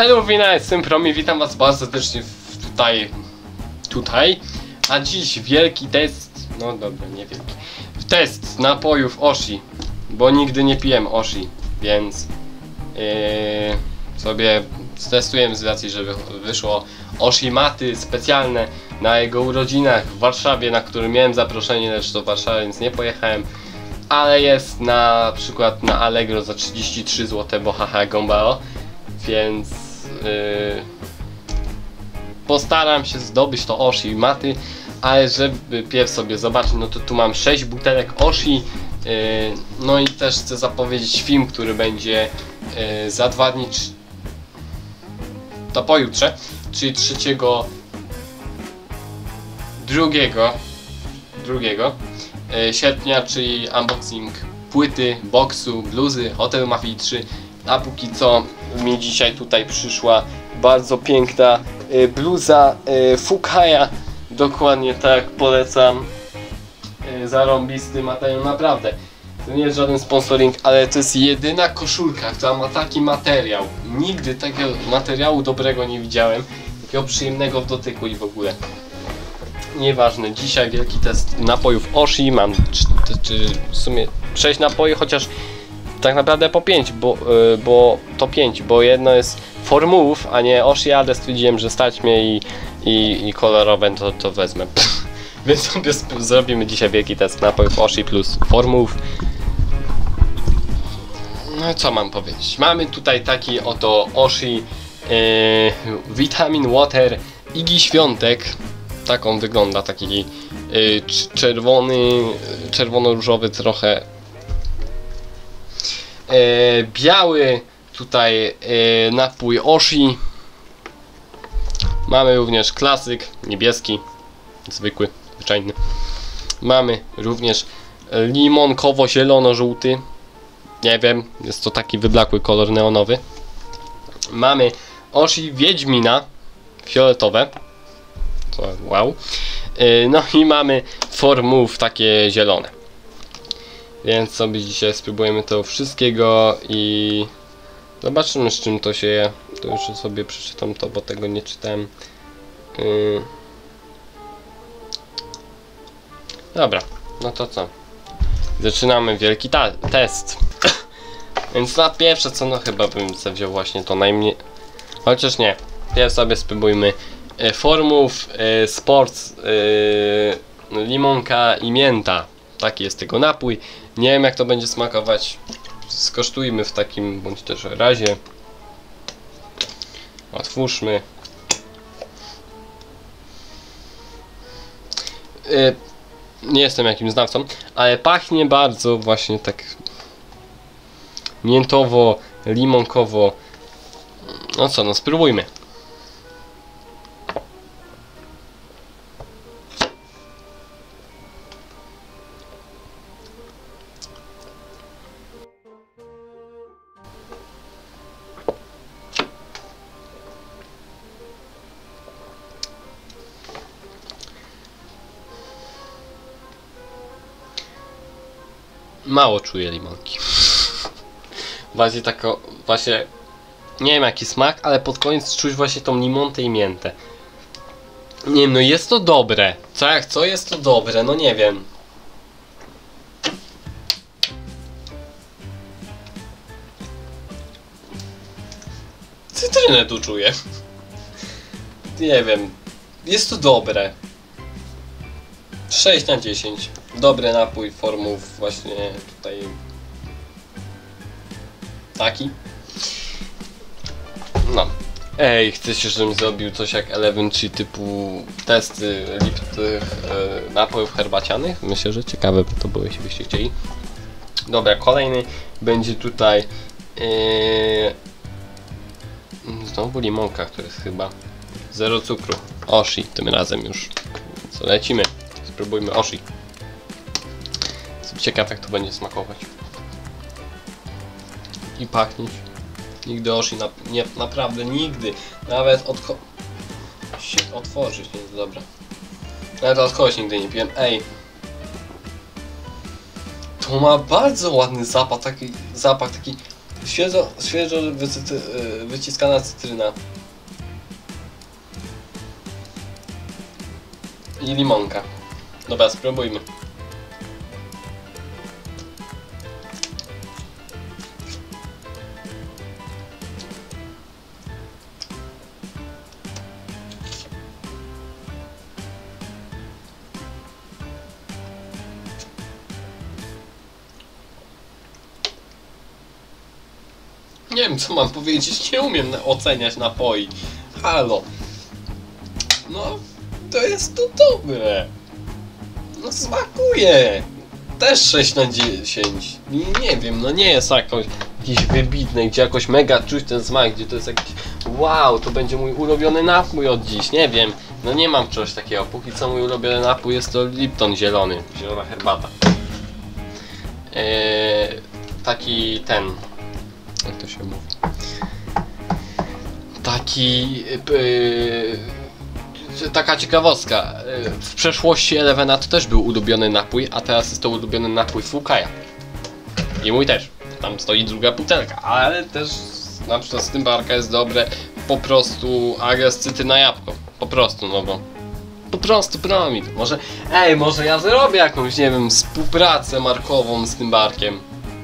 Hello, jestem Promi, witam was bardzo serdecznie tutaj. A dziś wielki test, no dobra, nie wielki. Test napojów Oshi, bo nigdy nie piłem Oshi, więc sobie stestujemy z racji, że wyszło Oshi Maty specjalne na jego urodzinach w Warszawie, na którym miałem zaproszenie, lecz do Warszawy, więc nie pojechałem. Ale jest na przykład na Allegro za 33 zł, bo haha gombao. Więc postaram się zdobyć to Oshi Maty, ale żeby pierw sobie zobaczyć, no to tu mam 6 butelek Oshi. No i też chcę zapowiedzieć film, który będzie za 2 dni, to pojutrze, czyli 2 sierpnia, czyli unboxing płyty, boksu, bluzy Hotel Mafii 3. A póki co mi dzisiaj tutaj przyszła bardzo piękna bluza Fukaja. Dokładnie tak, polecam. Zarąbisty materiał, naprawdę. To nie jest żaden sponsoring, ale to jest jedyna koszulka, która ma taki materiał. Nigdy takiego materiału dobrego nie widziałem. Takiego przyjemnego w dotyku i w ogóle. Nieważne, dzisiaj wielki test napojów Oshi. Mam w sumie 6 napoi, chociaż tak naprawdę po 5, bo to 5, bo jedno jest Formów, a nie Oshi, ale stwierdziłem, że stać mnie i kolorowe to wezmę. Więc sobie zrobimy dzisiaj wielki test napojów Oshi plus Formów. No i co mam powiedzieć? Mamy tutaj taki oto Oshi Vitamin Water Igi Świątek. Tak on wygląda, taki czerwono-różowy trochę. Biały tutaj napój Oshi. Mamy również klasyk niebieski, zwykły, zwyczajny. Mamy również limonkowo-zielono-żółty. Nie wiem, jest to taki wyblakły kolor neonowy. Mamy Oshi Wiedźmina fioletowe. Wow. No i mamy Formów takie zielone. Więc sobie dzisiaj spróbujemy tego wszystkiego i zobaczymy, z czym to się je. To już sobie przeczytam to, bo tego nie czytałem. Dobra, no to co? Zaczynamy wielki test. Więc na pierwsze co, no chyba bym wziął właśnie to najmniej. Chociaż nie. Pierw sobie spróbujmy Formów Sports limonka i mięta. Taki jest tego napój. Nie wiem, jak to będzie smakować. Skosztujmy w takim bądź też razie. Otwórzmy. Nie jestem jakimś znawcą, ale pachnie bardzo właśnie tak miętowo, limonkowo. No co, no spróbujmy. Mało czuję limonki. Bardziej tako, właśnie nie wiem jaki smak, ale pod koniec czuć właśnie tą limontę i miętę. Nie wiem, no jest to dobre. Co jak co, jest to dobre, no nie wiem. Cytrynę tu czuję. Nie wiem. Jest to dobre. 6 na 10. Dobry napój Formów właśnie tutaj taki. No. Ej, chcecie, żebym zrobił coś jak Eleven, czy typu testy napojów herbacianych? Myślę, że ciekawe by to było, jeśli byście chcieli. Dobra, kolejny będzie tutaj znowu limonka, który jest chyba 0 cukru. Oshi tym razem już. Co, lecimy. Spróbujmy Oshi. Jestem ciekaw, jak to będzie smakować. I pachnieć. Nigdy Oshi, naprawdę nigdy. Nawet się otworzyć, nie, dobra. Nawet od kogoś nigdy nie piłem. Ej. To ma bardzo ładny zapach taki Świeżo wyciskana cytryna. I limonka. Dobra, spróbujmy. Nie wiem, co mam powiedzieć, nie umiem oceniać napoi. Halo. No, to jest to dobre. No, smakuje. Też 6 na 10. Nie wiem, no nie jest jakiś wybitny, gdzie jakoś mega czuć ten smak, gdzie to jest jakiś wow, to będzie mój ulubiony napój od dziś, nie wiem. No nie mam czegoś takiego, póki co mój ulubiony napój jest to Lipton zielony, zielona herbata. Taki ten, jak to się mówi? Taka ciekawostka. W przeszłości Elevena to też był ulubiony napój, a teraz jest to ulubiony napój Fukaja. I mój też. Tam stoi druga butelka, ale też na przykład Stymbarka jest dobre, po prostu agres cytryna jabłko. Po prostu, no bo po prostu promil. Może ja zrobię jakąś, nie wiem, współpracę markową z Stymbarkiem.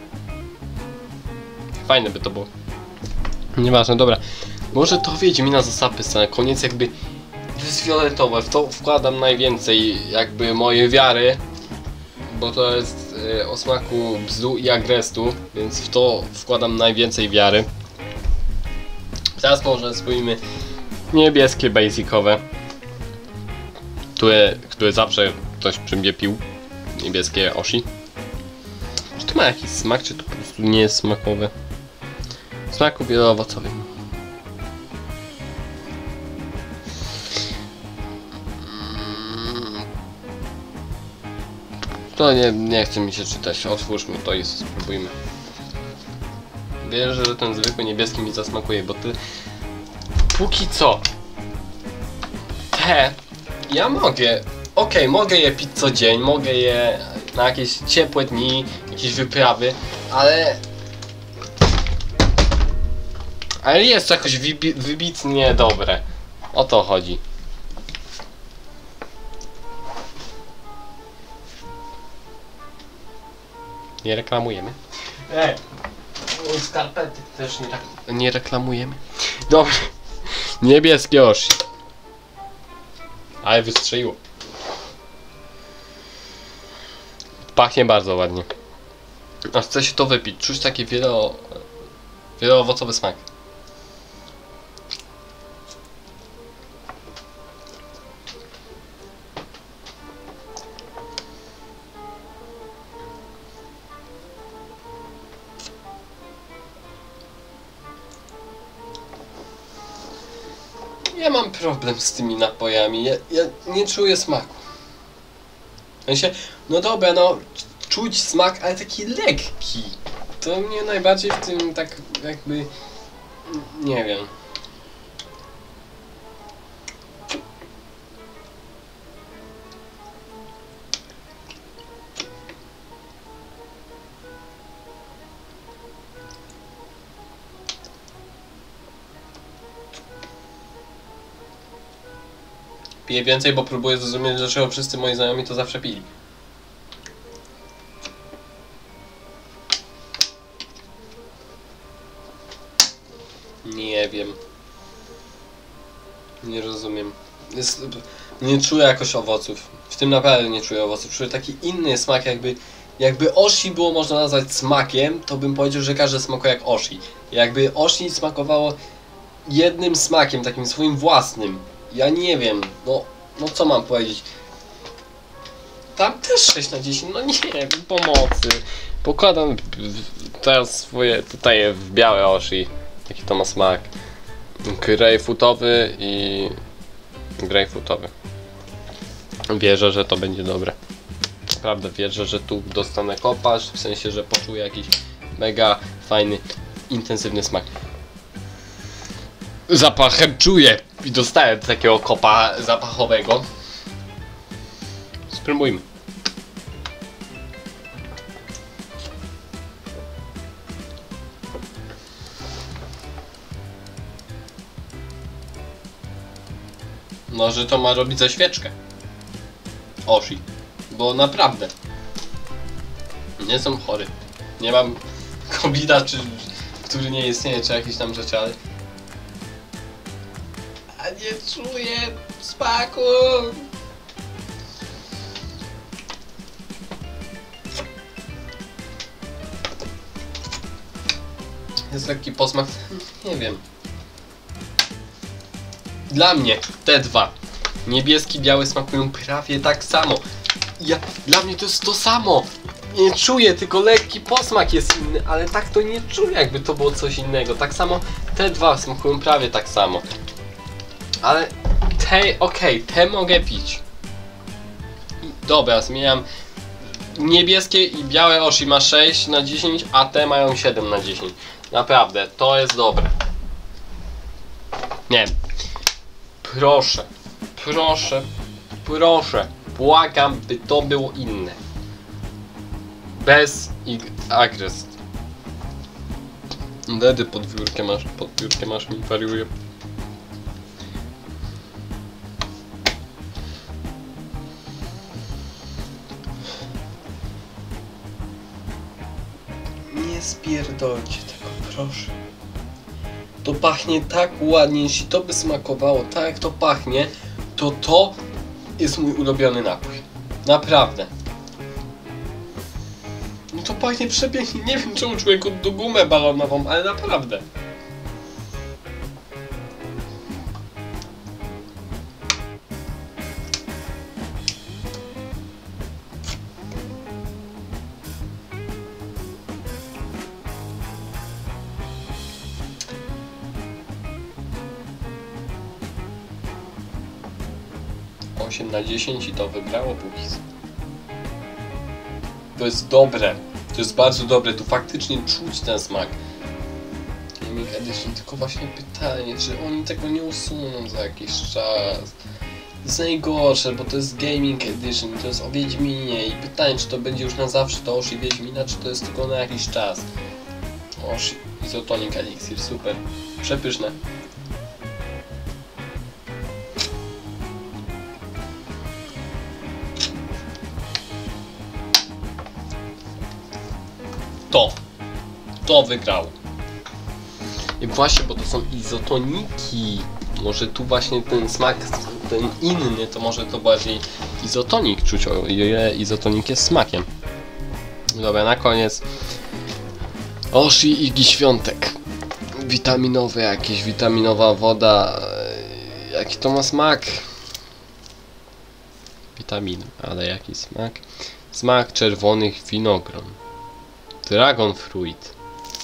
Fajne by to było. Nieważne, dobra. Może to wiedzie mi na zasapy, na koniec jakby to jest fioletowe, w to wkładam najwięcej jakby mojej wiary, bo to jest o smaku bzu i agrestu, więc w to wkładam najwięcej wiary. Teraz może spróbujmy niebieskie basicowe, które zawsze ktoś przy mnie pił, niebieskie Oshi. Czy to ma jakiś smak, czy to po prostu nie jest smakowe? Smaku wielooowocowym. To nie chce mi się czytać. Otwórzmy to i spróbujmy. Wierzę, że ten zwykły niebieski mi zasmakuje, bo póki co ja mogę. Mogę je pić co dzień, mogę je na jakieś ciepłe dni, jakieś wyprawy, ale jest to jakoś wybitnie dobre. O to chodzi. Nie reklamujemy. Skarpety też nie reklamujemy. Dobrze. Niebieskie Oshi. Ale wystrzeliło. Pachnie bardzo ładnie. Aż chce się to wypić. Czuć taki wieloowocowy smak. Ja mam problem z tymi napojami, ja nie czuję smaku. W sensie, no dobra, no czuć smak, ale taki lekki. To mnie najbardziej w tym tak jakby, nie wiem. Piję więcej, bo próbuję zrozumieć, dlaczego wszyscy moi znajomi to zawsze pili. Nie wiem. Nie rozumiem. Nie czuję jakoś owoców. W tym naprawdę nie czuję owoców. Czuję taki inny smak, jakby Oshi było można nazwać smakiem, to bym powiedział, że każde smakuje jak Oshi. Jakby Oshi smakowało jednym smakiem, takim swoim własnym. Ja nie wiem, no co mam powiedzieć? Tam też 6 na 10, no nie wiem, pomocy. Pokładam teraz swoje tutaj w białe Oshi. Jaki to ma smak. Grejpfrutowy i grejpfrutowy. Wierzę, że to będzie dobre. Naprawdę wierzę, że tu dostanę kopasz, w sensie, że poczuję jakiś mega fajny, intensywny smak. Zapachem czuję i dostałem takiego kopa zapachowego. Spróbujmy. No, że to ma robić za świeczkę. Oshi. Bo naprawdę. Nie są chory. Nie mam COVID-a, który nie istnieje, czy jakieś tam rzeczy, ale... A nie czuję smaku! Jest lekki posmak, nie wiem. Dla mnie te dwa, niebieski, biały, smakują prawie tak samo. Dla mnie to jest to samo. Nie czuję, tylko lekki posmak jest inny, ale tak to nie czuję, jakby to było coś innego. Tak samo te dwa smakują prawie tak samo. Ale te, okej, te mogę pić. Dobra, zmieniam. Niebieskie i białe Oshi ma 6 na 10, a te mają 7 na 10. Naprawdę, to jest dobre. Nie wiem. Proszę, proszę, proszę. Błagam, by to było inne. Bez agres. Wtedy podbiórkę masz, mi wariuje. Nie spierdolcie tego, proszę. To pachnie tak ładnie, jeśli to by smakowało tak jak to pachnie, to jest mój ulubiony napój. Naprawdę. No to pachnie przepięknie, nie wiem czemu czuję do gumę balonową, ale naprawdę. Osiem na 10 i to wybrało póki co. To jest dobre. To jest bardzo dobre. Tu faktycznie czuć ten smak. Gaming Edition. Tylko właśnie pytanie, czy oni tego nie usuną za jakiś czas. To jest najgorsze, bo to jest Gaming Edition. To jest o Wiedźminie. I pytanie, czy to będzie już na zawsze to Oshi Wiedźmina, czy to jest tylko na jakiś czas. Oshi Isotonic Elixir. Super. Przepyszne. To wygrało. I właśnie, bo to są izotoniki. Może tu właśnie ten smak, ten inny, to może to bardziej izotonik czuć, o ile izotonik jest smakiem. Dobra, na koniec Oshi Igi Świątek. Witaminowe jakieś, witaminowa woda. Jaki to ma smak? Witamin, ale jaki smak? Smak czerwonych winogron. Dragon Fruit.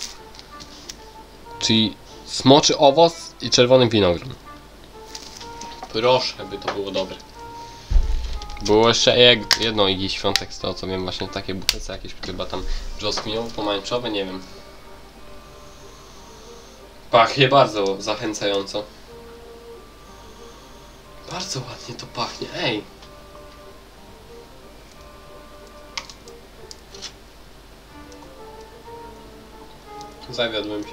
Czyli smoczy owoc i czerwony winogron. Proszę, by to było dobre. Było jeszcze jedno Igi Świątek, z tego co wiem, właśnie takie butelce jakieś, chyba tam brzoskwiniowo-pomarańczowe, nie wiem. Pachnie bardzo zachęcająco. Bardzo ładnie to pachnie, ej! Zawiodłem się.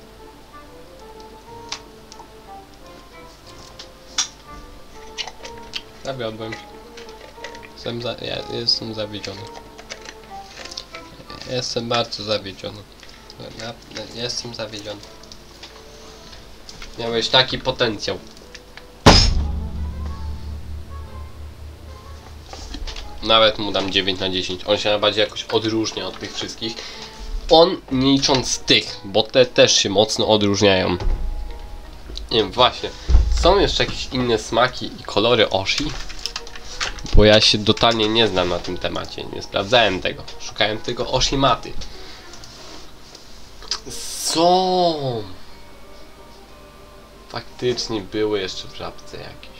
Zawiodłem się. Jestem zawiedziony. Jestem bardzo zawiedziony. Jestem zawiedziony. Miałeś taki potencjał. Nawet mu dam 9 na 10. On się najbardziej jakoś odróżnia od tych wszystkich. On nie licząc tych, bo te też się mocno odróżniają. Nie wiem, właśnie. Są jeszcze jakieś inne smaki i kolory Oshi? Bo ja się totalnie nie znam na tym temacie. Nie sprawdzałem tego. Szukałem tylko Oshi maty. Są! Faktycznie były jeszcze w żabce jakieś.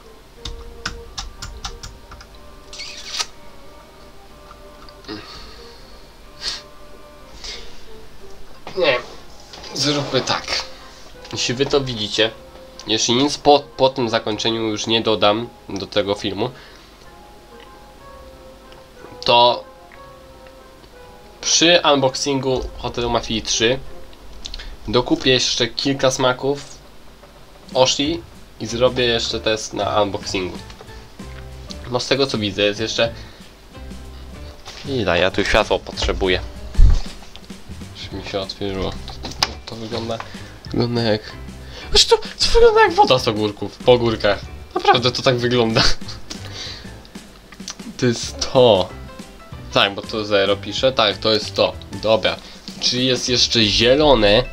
Nie, zróbmy tak. Jeśli wy to widzicie, jeśli nic po tym zakończeniu już nie dodam do tego filmu, to przy unboxingu Hotelu Mafii 3 dokupię jeszcze kilka smaków Oshi i zrobię jeszcze test na unboxingu. No z tego co widzę jest jeszcze... Ile ja tu światło potrzebuję. Już mi się otworzyło. To wygląda jak... Zresztą to wygląda jak woda z ogórków, po ogórkach. Naprawdę to tak wygląda. To jest to. Tak, bo to 0 pisze. Tak, to jest to. Dobra. Czyli jest jeszcze zielone.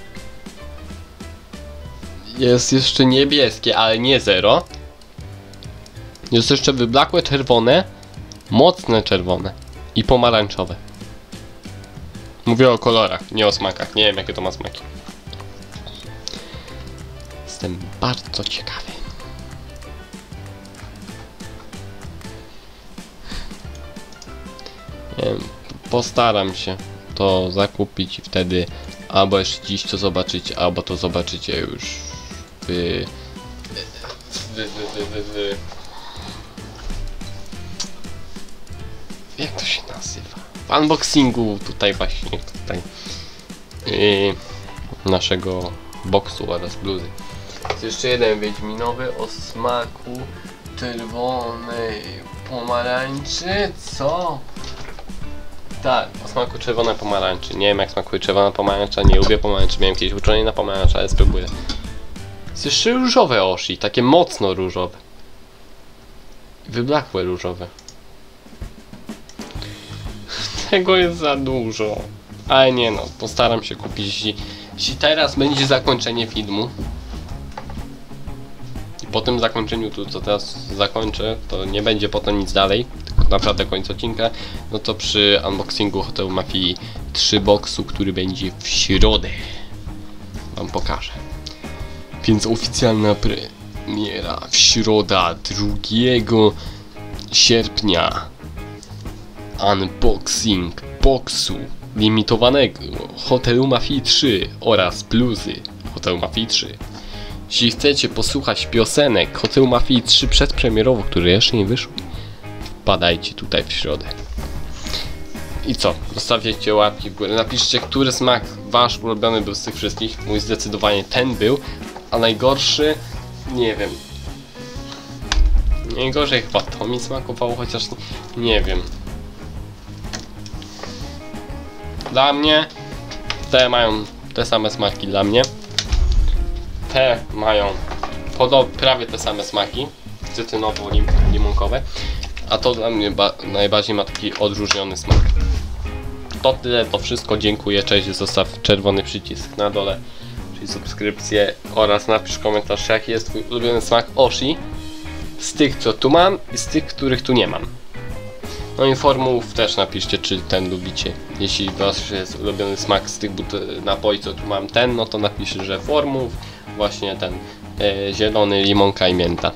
Jest jeszcze niebieskie, ale nie 0. Jest jeszcze wyblakłe czerwone. Mocne czerwone. I pomarańczowe. Mówię o kolorach, nie o smakach. Nie wiem jakie to ma smaki. Jestem bardzo ciekawy. Nie wiem, postaram się to zakupić i wtedy albo jeszcze dziś to zobaczycie, albo to zobaczycie już jak to się nazywa? W unboxingu tutaj właśnie naszego boksu oraz bluzy. Jest jeszcze jeden wiedźminowy o smaku czerwonej pomarańczy. Co? Tak, o smaku czerwonej pomarańczy. Nie wiem jak smakuje czerwona pomarańcza, nie lubię pomarańczy. Miałem kiedyś uczulenie na pomarańcz, ale spróbuję. Jest jeszcze różowe oshi, takie mocno różowe. Wyblakłe różowe. Tego jest za dużo. Ale nie no, postaram się kupić. Jeśli teraz będzie zakończenie filmu i po tym zakończeniu, tu co teraz zakończę, to nie będzie potem nic dalej, tylko naprawdę koniec odcinka, no to przy unboxingu Hotelu Mafii 3 boxu, który będzie w środę, wam pokażę. Więc oficjalna premiera w środę 2 sierpnia. Unboxing boxu limitowanego Hotelu Mafii 3 oraz bluzy Hotelu Mafii 3. Jeśli chcecie posłuchać piosenek Hotelu Mafii 3 przedpremierowo, które jeszcze nie wyszły, wpadajcie tutaj w środę. I co? Zostawiajcie łapki w górę. Napiszcie, który smak wasz ulubiony był z tych wszystkich. Mój zdecydowanie ten był, a najgorszy nie wiem. Najgorzej chyba to mi smakowało, chociaż nie wiem. Dla mnie te mają te same smaki dla mnie. Te mają prawie te same smaki, cytrynowo-limonkowe, a to dla mnie najbardziej ma taki odróżniony smak. To tyle, to wszystko. Dziękuję, cześć, zostaw czerwony przycisk na dole, czyli subskrypcję, oraz napisz komentarz, jaki jest twój ulubiony smak oshi z tych co tu mam i z tych których tu nie mam. No i formułów też napiszcie, czy ten lubicie. Jeśli wasz jest ulubiony smak z tych napoi, co tu mam ten, no to napiszcie, że formułów, właśnie ten zielony, limonka i mięta.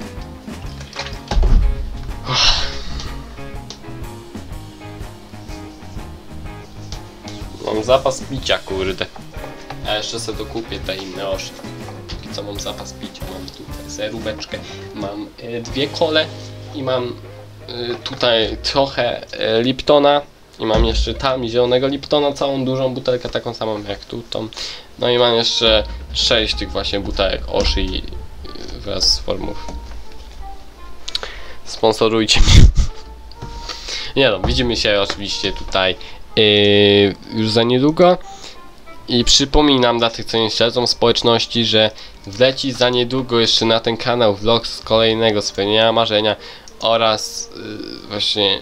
Mam zapas picia, kurde. A jeszcze sobie dokupię te inne oszy. Póki co mam zapas picia, mam tutaj seróweczkę, mam 2 kole i mam tutaj trochę Liptona i mam jeszcze tam zielonego Liptona, całą dużą butelkę, taką samą jak tu tą. No i mam jeszcze 6 tych właśnie butelek oshi wraz z formów. Sponsorujcie mnie. Nie no, widzimy się oczywiście tutaj już za niedługo. I przypominam dla tych, co nie śledzą społeczności, że wleci za niedługo jeszcze na ten kanał vlog z kolejnego spełnienia marzenia oraz właśnie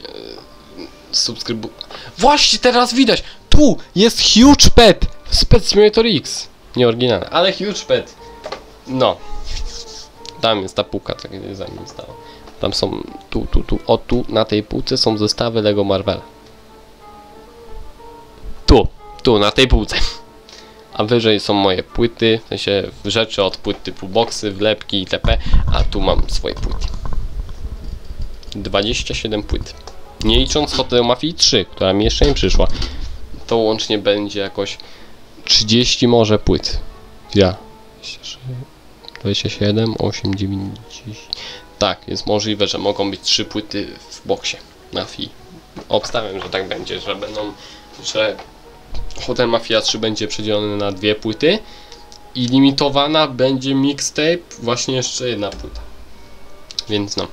Właśnie teraz widać! Tu jest Huge Pet z Pet Simulator X. Nie oryginalny, ale Huge Pet. No. Tam jest ta półka, tak jak za nim stała. Tam są, tu, na tej półce są zestawy Lego Marvela. Tu, na tej półce. A wyżej są moje płyty, w sensie rzeczy od płyt typu boxy, wlepki itp. A tu mam swoje płyty. 27 płyt. Nie licząc Hotelu Mafii 3, która mi jeszcze nie przyszła. To łącznie będzie jakoś 30 może płyt. Ja. 27, 8, 9, 10. Tak, jest możliwe, że mogą być 3 płyty w boksie Mafii. Obstawiam, że tak będzie, że Hotel Mafia 3 będzie przedzielony na 2 płyty i limitowana będzie mixtape, właśnie jeszcze jedna płyta. Więc no.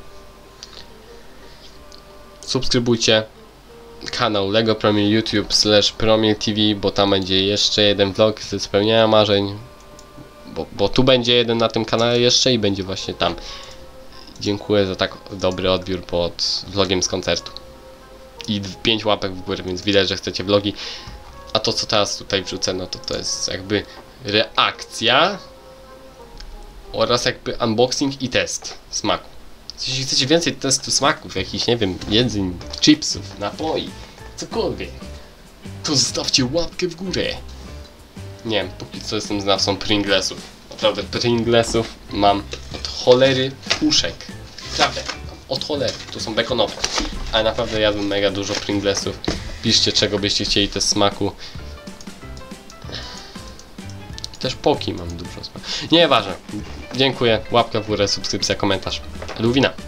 Subskrybujcie kanał LEGO Promil YouTube /Promil TV, bo tam będzie jeszcze jeden vlog ze spełniania marzeń. Bo tu będzie jeden na tym kanale jeszcze i będzie właśnie tam. Dziękuję za tak dobry odbiór pod vlogiem z koncertu. I 5 łapek w górę, więc widać, że chcecie vlogi. A to, co teraz tutaj wrzucę, no to jest jakby reakcja oraz jakby unboxing i test smaku. Jeśli chcecie więcej testu smaków, jakichś, nie wiem, jedzeń, chipsów, napoi, cokolwiek, to zostawcie łapkę w górę. Nie wiem, póki co jestem znawcą Pringlesów. Naprawdę, Pringlesów mam od cholery puszek. Naprawdę, od cholery. To są bekonowe. Ale naprawdę jadłem mega dużo Pringlesów. Piszcie, czego byście chcieli też smaku. Też poki mam dużo smaku. Nieważne. Dziękuję. Łapka w górę, subskrypcja, komentarz. Luwina.